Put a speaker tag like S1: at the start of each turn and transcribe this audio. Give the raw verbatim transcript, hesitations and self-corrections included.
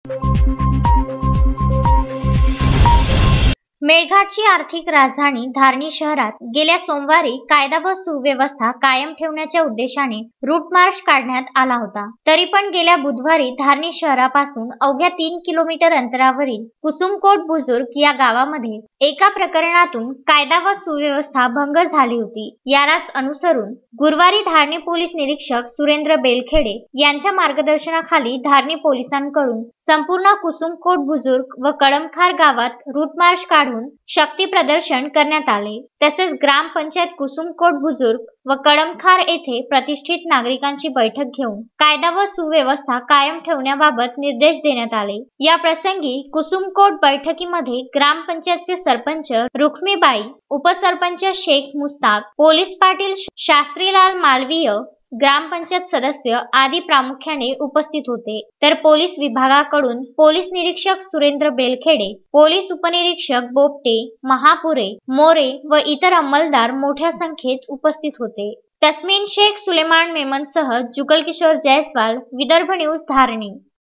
S1: मेळघाटची आर्थिक राजधानी धारणी शहरात गेल्या सोमवारी कायदा व सुव्यवस्था कायम ठेवण्याच्या उद्देशाने रूट मार्च काढण्यात आला होता. तरी पण गेल्या बुधवारी धारणी शहरापासून अवघ्या तीन किलोमीटर अंतरावरील कुसुमकोट बुजुर्ग या गावामध्ये एका प्रकरणातून कायदा व सुव्यवस्था भंग झाली होती. यालाच अनुसरून गुरुवारी धारणी पोलीस निरीक्षक सुरेंद्र बेलखेडे यांच्या मार्गदर्शनाखाली धारणी पोलिसांकडून संपूर्ण कुसुमकोट बुजुर्ग व कळमखार गावात रूट मार्च काढून शक्ती प्रदर्शन करण्यात आले. तसेच ग्रामपंचायत कुसुमकोट बुजुर्ग व कळमखार येथे प्रतिष्ठित नागरिकांची बैठक घेऊन कायदा व सुव्यवस्था कायम ठेवण्याबाबत निर्देश देण्यात आले. या प्रसंगी कुसुमकोट बैठकीमध्ये ग्रामपंचायतचे सरपंच रुक्मीबाई, उपसरपंच शेख मुस्ताक, पोलीस पाटील शास्त्रीलाल मालवीय, ग्रामपंचायत सदस्य आदी प्रामुख्याने उपस्थित होते. तर पोलीस विभागाकडून पोलीस निरीक्षक सुरेंद्र बेलखेडे, पोलीस उपनिरीक्षक बोपटे, महापुरे, मोरे व इतर अंमलदार मोठ्या संख्येत उपस्थित होते. तस्मीन शेख सुलेमान मेमनसह जुगल किशोर जयस्वाल, विदर्भ न्यूज, धारणी.